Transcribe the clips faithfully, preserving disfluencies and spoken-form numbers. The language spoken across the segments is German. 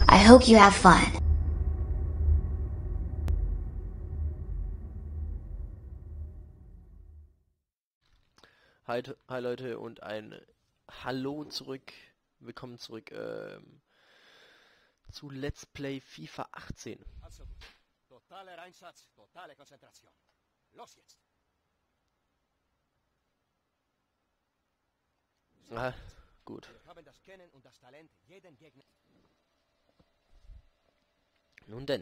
I hope you have fun. Hi, hi Leute und ein Hallo zurück. Willkommen zurück ähm, zu Let's Play FIFA achtzehn. Also, totaler Einsatz, totale Konzentration. Los jetzt. Ah, gut. Wir haben das Kennen und das Talent, jeden Gegner. Nun denn.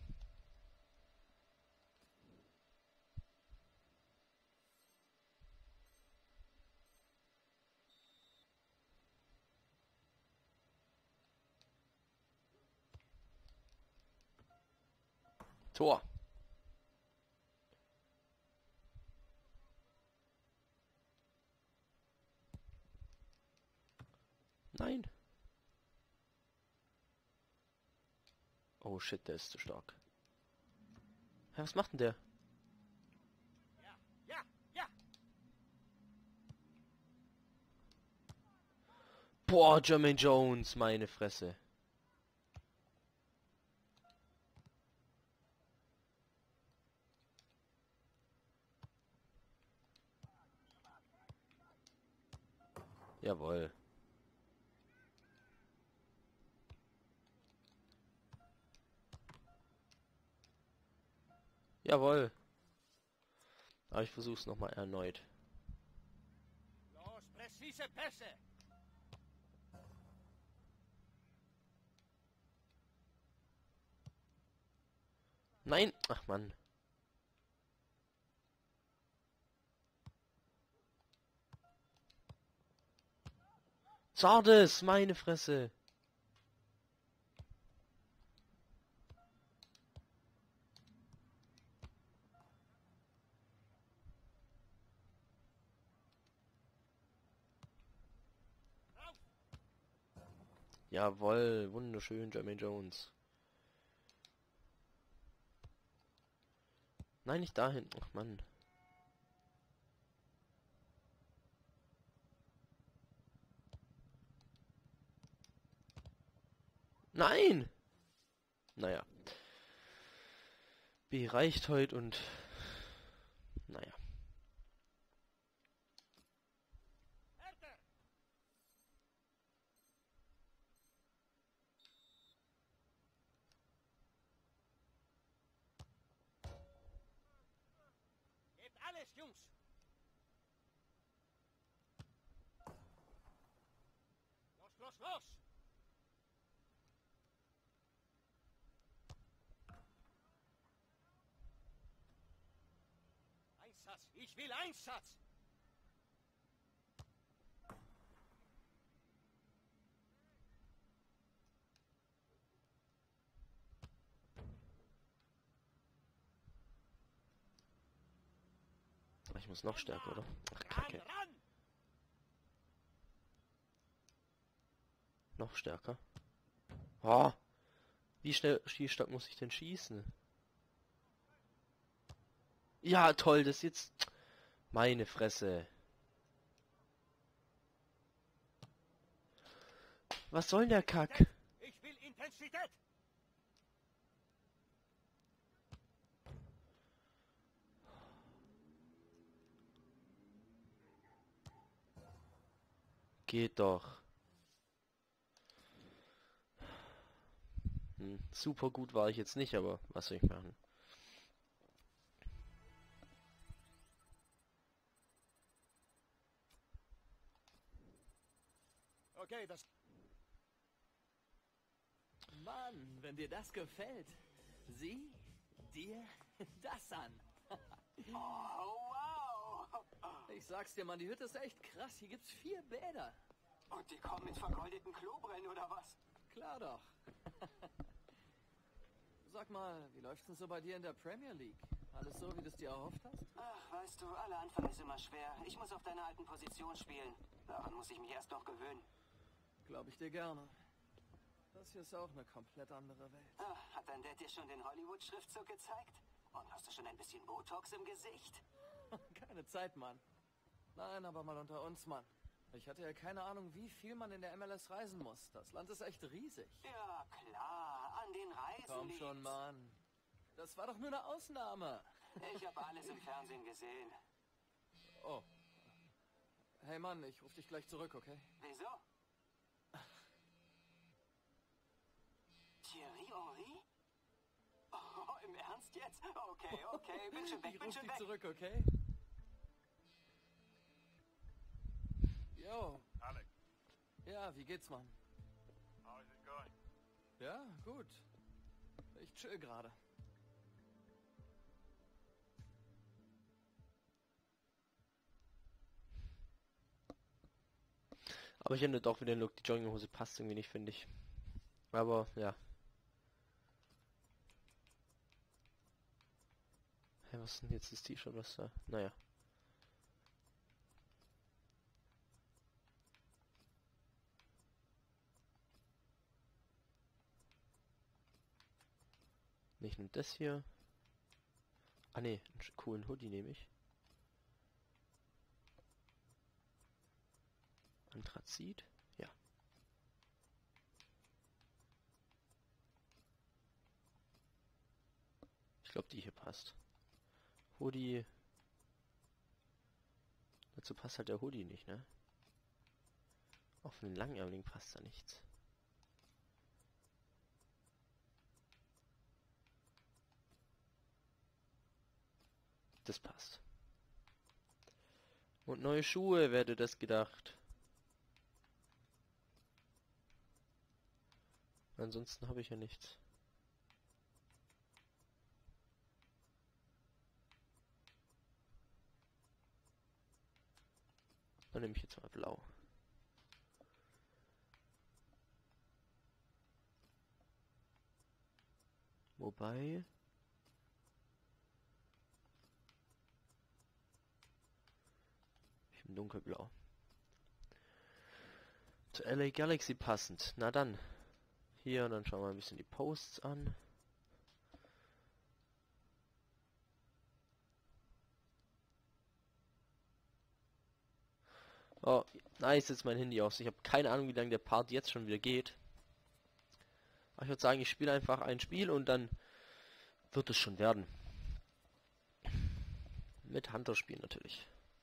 Tor. Nein. Oh shit, der ist zu stark. Ja, was macht denn der? Ja, ja, ja. Boah, Jermaine Jones, meine Fresse. Jawohl. Jawohl. Aber ich versuch's nochmal erneut. Los, präzise Pässe. Nein! Ach Mann. Zardes, meine Fresse. Jawohl, wunderschön, Jermaine Jones. Nein, nicht dahin. Ach Mann. Nein! Naja. B reicht heute und... Naja. Härter. Gebt alles, Jungs. Los, los, los. Einsatz, ich will Einsatz. Ich muss noch stärker, oder? Ach, Ran, Kacke. ran. Noch stärker. Oh. Wie schnell, wie stark muss ich denn schießen? Ja, toll, das jetzt... Meine Fresse. Was soll denn der Kack? Ich will Intensität. Geht doch. Hm, super gut war ich jetzt nicht, aber was soll ich machen? Okay, das... Mann, wenn dir das gefällt, sieh dir das an. Oh, wow! Ich sag's dir, Mann, die Hütte ist echt krass. Hier gibt's vier Bäder. Und die kommen mit vergoldeten Klobrillen oder was? Klar doch. Sag mal, wie läuft's denn so bei dir in der Premier League? Alles so, wie du es dir erhofft hast? Ach, weißt du, aller Anfang ist immer schwer. Ich muss auf deiner alten Position spielen. Daran muss ich mich erst noch gewöhnen. Glaube ich dir gerne. Das hier ist auch eine komplett andere Welt. Ach, hat dein Dad dir schon den Hollywood-Schriftzug gezeigt? Und hast du schon ein bisschen Botox im Gesicht? Keine Zeit, Mann. Nein, aber mal unter uns, Mann. Ich hatte ja keine Ahnung, wie viel man in der M L S reisen muss. Das Land ist echt riesig. Ja, klar, an den Reisen Komm liegt's. schon, Mann. Das war doch nur eine Ausnahme. Ich habe alles im Fernsehen gesehen. Oh. Hey Mann, ich rufe dich gleich zurück, okay? Wieso? Thierry Henry? Oh, im Ernst jetzt? Okay, okay, bin schon weg, Ich bin ruf schon dich weg. zurück, okay? Yo. Alex, Ja, wie geht's, Mann? how is it going? Ja, gut. Ich chill gerade. Aber ich finde doch wieder den Look, die Jogginghose passt irgendwie nicht, finde ich. Aber, ja. Hä, was ist denn jetzt das T-Shirt, was da? Naja. Ich nehme das hier. Ah ne, einen sch- coolen Hoodie nehme ich. Anthrazit? Ja. Ich glaube, die hier passt. Hoodie. Dazu passt halt der Hoodie nicht, ne? Auch von den Langärmeligen passt da nichts. Das passt. Und neue Schuhe, wer hätte das gedacht? Ansonsten habe ich ja nichts. Dann nehme ich jetzt mal blau. Wobei... Ich bin dunkelblau. Zu L A Galaxy passend. Na dann. Hier, und dann schauen wir ein bisschen die Posts an. Oh, nice, jetzt mein Handy aus. Ich habe keine Ahnung, wie lange der Part jetzt schon wieder geht. Aber ich würde sagen, ich spiele einfach ein Spiel und dann wird es schon werden. Mit Hunter-Spiel natürlich.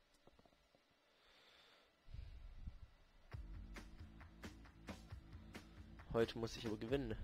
Heute muss ich aber gewinnen.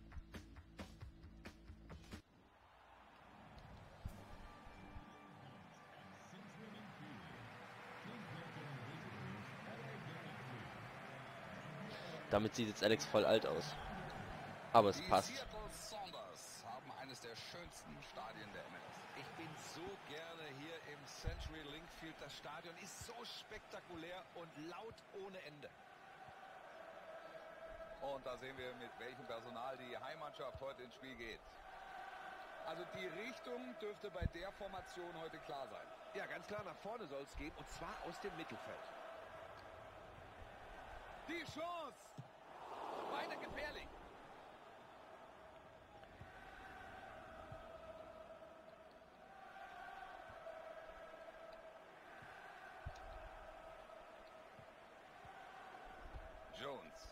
Damit sieht jetzt Alex voll alt aus. Aber es Die passt. Seattle Sounders haben eines der schönsten Stadien der M L S. Ich bin so gerne hier im Century Link Field. Das Stadion ist so spektakulär und laut ohne Ende. Und da sehen wir, mit welchem Personal die Heimmannschaft heute ins Spiel geht. Also die Richtung dürfte bei der Formation heute klar sein. Ja, ganz klar, nach vorne soll es gehen und zwar aus dem Mittelfeld. Die Chance! Weiter gefährlich! Jones.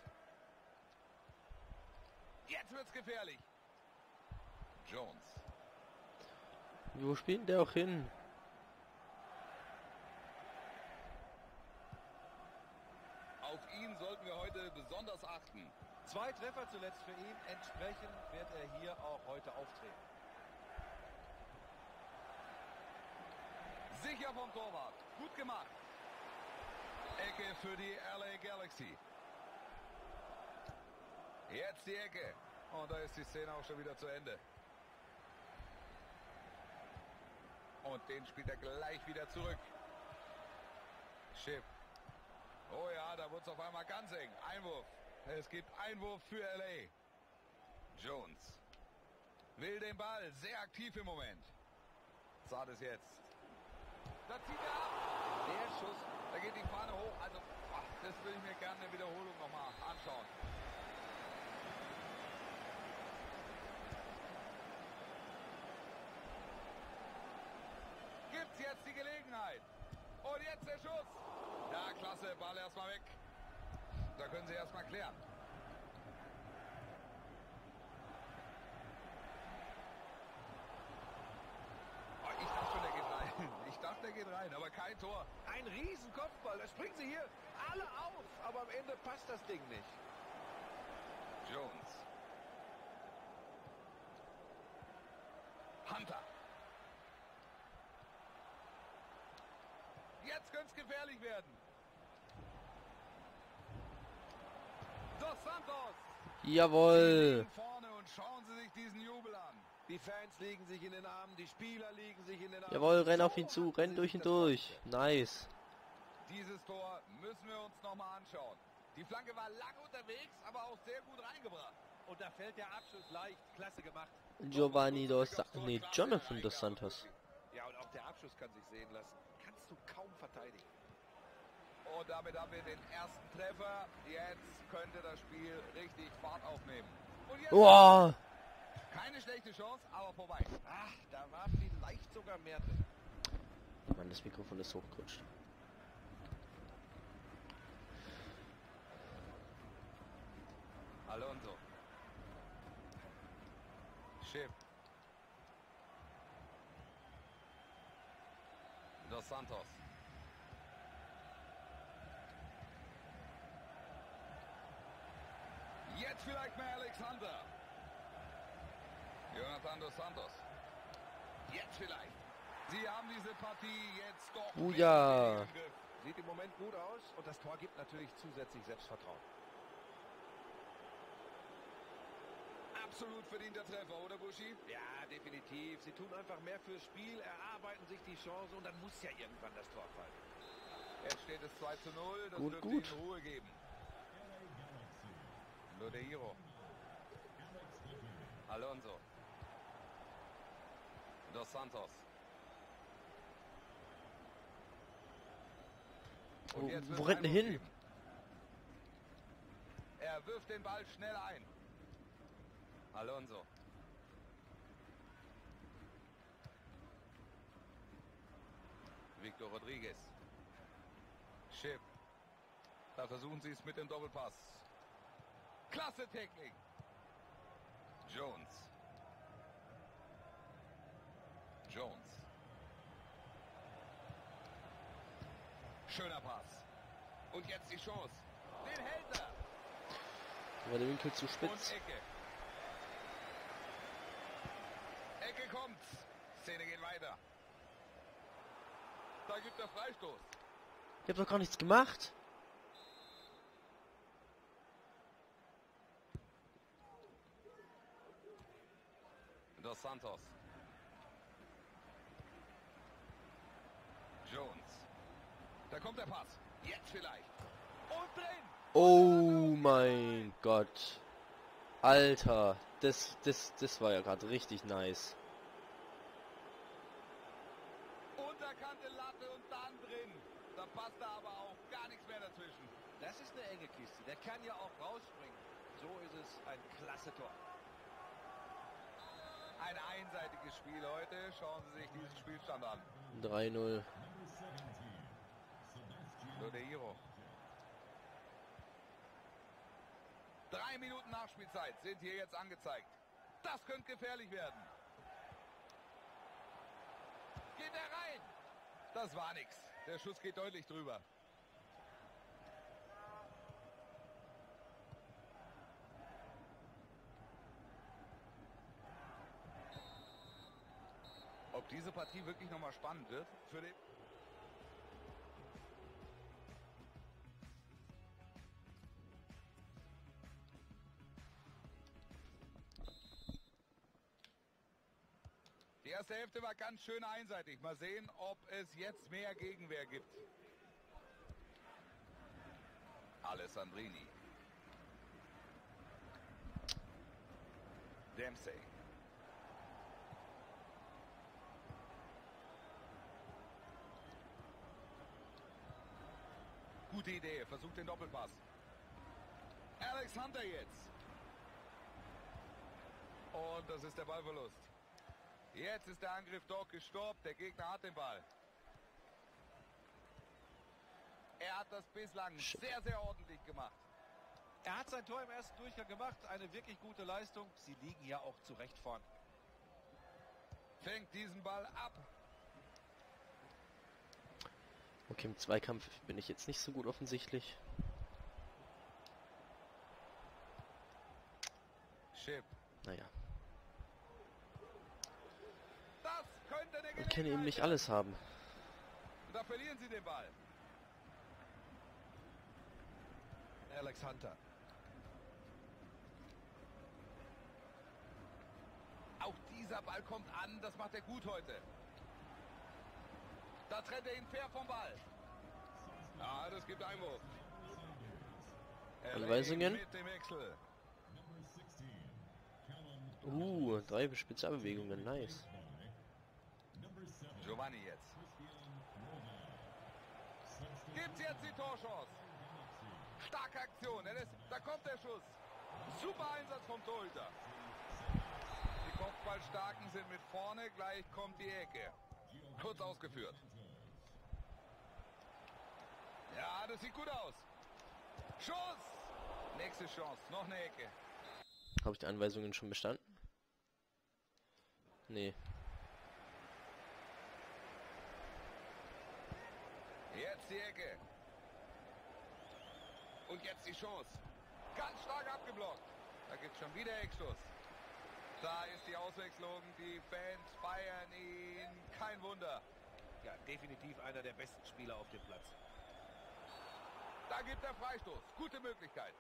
Jetzt wird's gefährlich. Jones. Wo spielt der auch hin? Auf ihn sollten wir heute besonders achten. Zwei Treffer zuletzt für ihn. Entsprechend wird er hier auch heute auftreten. Sicher vom Torwart. Gut gemacht. Ecke für die L A Galaxy. Jetzt die Ecke. Und da ist die Szene auch schon wieder zu Ende. Und den spielt er gleich wieder zurück. Schiff. Oh ja, da wird es auf einmal ganz eng. Einwurf. Es gibt Einwurf für L A. Jones. Will den Ball. Sehr aktiv im Moment. Zart es jetzt. Da zieht er ab. Der Schuss. Da geht die Fahne hoch. Also, ach, das will ich mir gerne in der Wiederholung nochmal anschauen. Gibt's jetzt die Gelegenheit. Und jetzt der Schuss. Ja, klasse. Klasse, Ball erstmal weg. Da können sie erstmal klären. Oh, ich dachte schon, der geht rein. Ich dachte, der geht rein, aber kein Tor. Ein Riesenkopfball. Da springen sie hier alle auf. Aber am Ende passt das Ding nicht. Jones. Hunter. Jetzt könnte es gefährlich werden. Dos Santos. Jawohl. Vorne und schauen Sie sich diesen Jubel an. Die Fans liegen sich in den Armen, die Spieler liegen sich in den Armen. Jawohl, renn auf So ihn zu, hatten renn sie durch sich ihn das durch. vorgestellt. Nice. Dieses Tor müssen wir uns nochmal anschauen. Die Flanke war lang unterwegs, aber auch sehr gut reingebracht. Und da fällt der Abschluss leicht. Klasse gemacht. Giovanni dos Santos. Nee, Jonathan dos Santos. Ja, und auch der Abschluss kann sich sehen lassen. Kannst du kaum verteidigen. Und damit haben wir den ersten Treffer. Jetzt könnte das Spiel richtig Fahrt aufnehmen. Und jetzt Boah. keine schlechte Chance, aber vorbei. Ach, da war vielleicht sogar mehr drin. Mann, das Mikrofon ist hochgerutscht. Alonso. Schiff. Dos Santos. Jetzt vielleicht mehr Alexander. Jonathan Dos Santos. Jetzt vielleicht. Sie haben diese Partie jetzt doch Oh mehr ja. oder weniger im Griff. Sieht im Moment gut aus und das Tor gibt natürlich zusätzlich Selbstvertrauen. Absolut verdienter Treffer, oder Buschi? Ja, definitiv. Sie tun einfach mehr fürs Spiel, erarbeiten sich die Chance und dann muss ja irgendwann das Tor fallen. Jetzt steht es zwei zu null. Das Gut, dürfte gut. Ihnen Ruhe geben. Lodeiro. Alonso. Dos Santos. Und Wo, jetzt wird wo rennt er Einwurf hin? geben. Er wirft den Ball schnell ein. Alonso. Victor Rodriguez. Schipp. Da versuchen sie es mit dem Doppelpass. Klasse Tackling. Jones. Jones. Schöner Pass. Und jetzt die Chance. Den hält er. War der Winkel zu Und spitz. Ecke. Ecke kommt. Szene geht weiter. Da gibt er Freistoß. Ich hab doch gar nichts gemacht. Dos Santos. Jones. Da kommt der Pass. Jetzt vielleicht. Und drin. Oh mein Gott. Alter, das, das, das war ja gerade richtig nice. Unterkante Latte und dann drin. Da passt da aber auch gar nichts mehr dazwischen. Das ist eine enge Kiste. Der kann ja auch rausspringen. So ist es ein klasse Tor. Ein einseitiges Spiel heute. Schauen Sie sich diesen Spielstand an. drei null. Lodeiro. Drei Minuten Nachspielzeit sind hier jetzt angezeigt. Das könnte gefährlich werden. Geht er rein? Das war nix. Der Schuss geht deutlich drüber. Ob diese Partie wirklich nochmal spannend wird für den... Die erste Hälfte war ganz schön einseitig. Mal sehen, ob es jetzt mehr Gegenwehr gibt. Alessandrini. Dempsey. Gute Idee, versucht den Doppelpass. Alex Hunter jetzt. Und das ist der Ballverlust. Jetzt ist der Angriff doch gestoppt. Der Gegner hat den Ball. Er hat das bislang Shit. sehr, sehr ordentlich gemacht. Er hat sein Tor im ersten Durchgang gemacht. Eine wirklich gute Leistung. Sie liegen ja auch zu Recht vorn. Fängt diesen Ball ab. Okay, im Zweikampf bin ich jetzt nicht so gut offensichtlich. Chip. Naja, Das könnte eine man Gelegenheit kann eben nicht sein. alles haben. Und da verlieren sie den Ball. Alex Hunter. Auch dieser Ball kommt an, das macht er gut heute. Da trennt er ihn fair vom Ball. Ah, das gibt Einwurf. Anweisungen? Mit dem Wechsel. Uh, drei Spezialbewegungen, nice. Giovanni jetzt. Gibt's jetzt die Torchance. Starke Aktion. Er lässt, da kommt der Schuss. Super Einsatz vom Torhüter. Die Kopfballstarken sind mit vorne. Gleich kommt die Ecke. Kurz ausgeführt. Ja, das sieht gut aus. Schuss. Nächste Chance. Noch eine Ecke. Habe ich die Anweisungen schon bestanden? Nee. Jetzt die Ecke. Und jetzt die Chance. Ganz stark abgeblockt. Da gibt es schon wieder Eckstoß. Da ist die Auswechslung. Die Fans feiern ihn. Kein Wunder. Ja, definitiv einer der besten Spieler auf dem Platz. Da gibt er Freistoß. Gute Möglichkeit.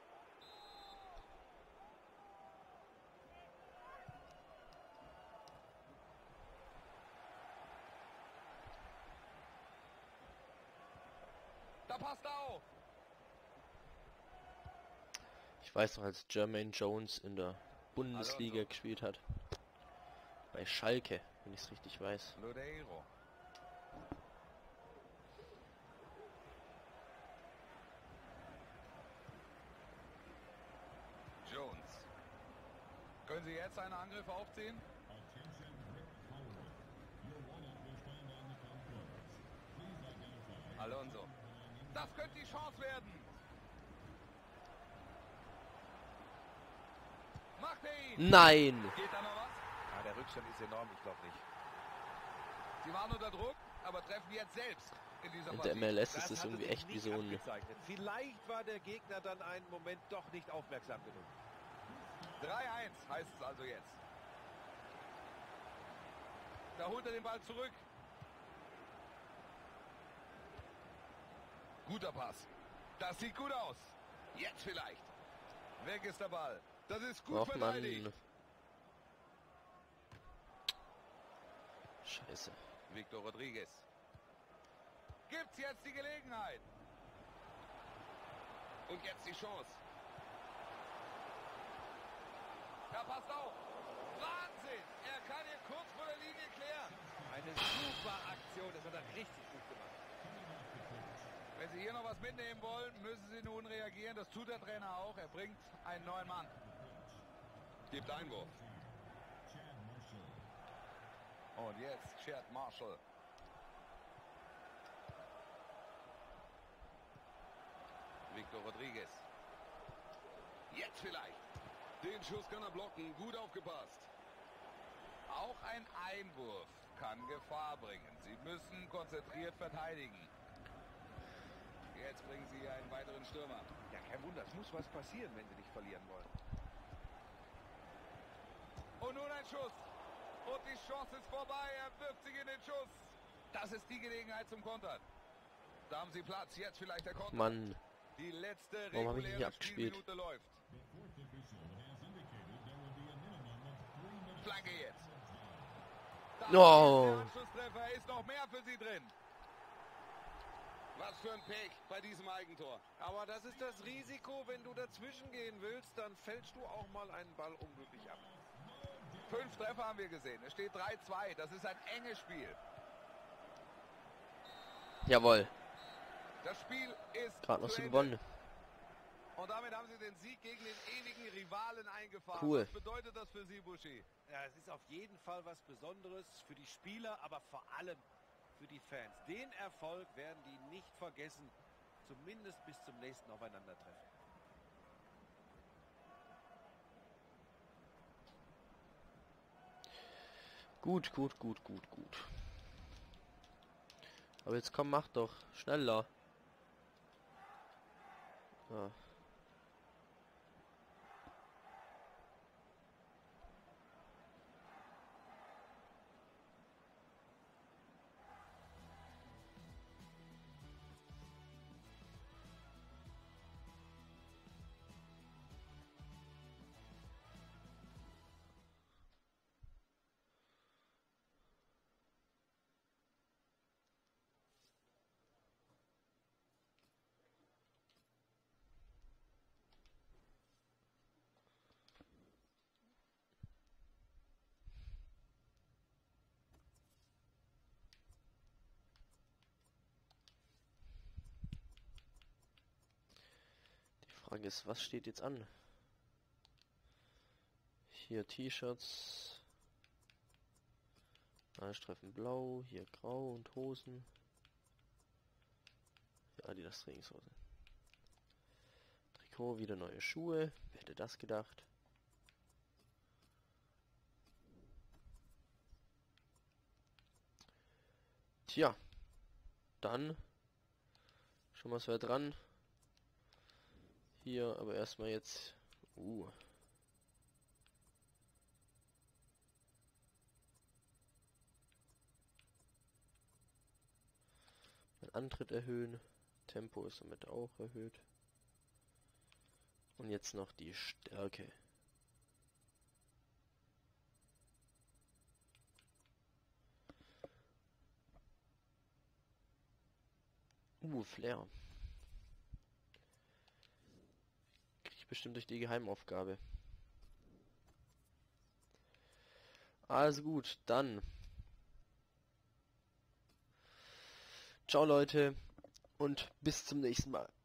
Da passt er auf. Ich weiß noch, als Jermaine Jones in der Bundesliga Alonso. gespielt hat. Bei Schalke, wenn ich es richtig weiß. Lodeiro. Jones. Können Sie jetzt einen Angriff aufziehen? Alonso. Das könnte die Chance werden. Macht er ihn. Nein! Geht da noch was? Ja, der Rückstand ist enorm, ich glaube nicht. Sie waren unter Druck, aber treffen jetzt selbst in dieser In Partie. der M L S ist Das es hatte irgendwie sich echt wie nicht so ein... abgezeichnet. Vielleicht war der Gegner dann einen Moment doch nicht aufmerksam genug. drei eins heißt es also jetzt. Da holt er den Ball zurück. Guter Pass. Das sieht gut aus. Jetzt vielleicht. Weg ist der Ball. Das ist gut Och verteidigt. Mann. Scheiße. Victor Rodriguez. Gibt's jetzt die Gelegenheit. Und jetzt die Chance. Er passt auf. Wahnsinn. Er kann hier kurz vor der Linie klären. Eine super Aktion, das hat er richtig gut gemacht. Wenn Sie hier noch was mitnehmen wollen, müssen Sie nun reagieren. Das tut der Trainer auch. Er bringt einen neuen Mann. Gibt Einwurf. Und jetzt Chad Marshall. Victor Rodriguez. Jetzt vielleicht. Den Schuss kann er blocken. Gut aufgepasst. Auch ein Einwurf kann Gefahr bringen. Sie müssen konzentriert verteidigen. Jetzt bringen sie einen weiteren Stürmer. Ja, kein Wunder, es muss was passieren, wenn sie nicht verlieren wollen. Und nun ein Schuss. Und die Chance ist vorbei. Er wirft sich in den Schuss. Das ist die Gelegenheit zum Kontern. Da haben sie Platz. Jetzt vielleicht der Konter. Mann. Die letzte Warum habe ich nicht reguläre abgespielt? Spielminute läuft. Flanke jetzt. Da No. ist der Anschlusstreffer. Ist noch mehr für sie drin. Was für ein Pech bei diesem Eigentor. Aber das ist das Risiko, wenn du dazwischen gehen willst, dann fälschst du auch mal einen Ball unglücklich ab. Fünf Treffer haben wir gesehen. Es steht drei zwei. Das ist ein enges Spiel. Jawohl. Das Spiel ist Gerade noch zu so Ende. gewonnen. Und damit haben sie den Sieg gegen den ewigen Rivalen eingefahren. Cool. Was bedeutet das für Sie, Buschi? Ja, es ist auf jeden Fall was Besonderes für die Spieler, aber vor allem für die Fans. Den Erfolg werden die nicht vergessen. zumindest bis zum nächsten Aufeinandertreffen. Gut, gut, gut, gut, gut. Aber jetzt komm, mach doch. Schneller. Ja. Die Frage ist, was steht jetzt an? Hier T-Shirts. Streifen blau, hier grau und Hosen. Ja, die das Trainingshose. Trikot, wieder neue Schuhe. Wer hätte das gedacht? Tja, dann schon mal so weit dran. Hier, aber erstmal jetzt. Uh. Mein Antritt erhöhen. Tempo ist damit auch erhöht. Und jetzt noch die Stärke. Uh, Flair. Krieg ich bestimmt durch die Geheimaufgabe. Also gut, dann. Ciao Leute und bis zum nächsten Mal.